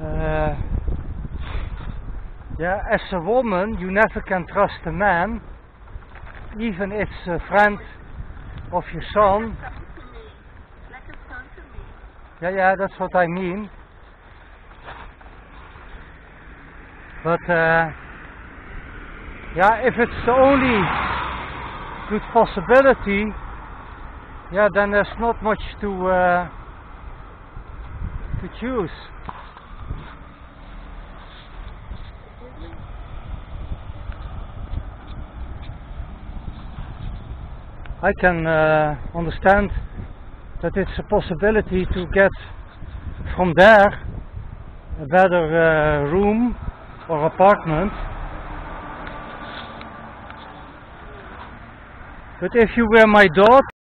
Yeah, as a woman, you never can trust a man, even if it's a friend of your son. Like a son to me. Yeah, that's what I mean. But yeah, if it's the only good possibility, yeah, then there's not much to choose. I can understand that it's a possibility to get from there a better room or apartment. But if you were my daughter,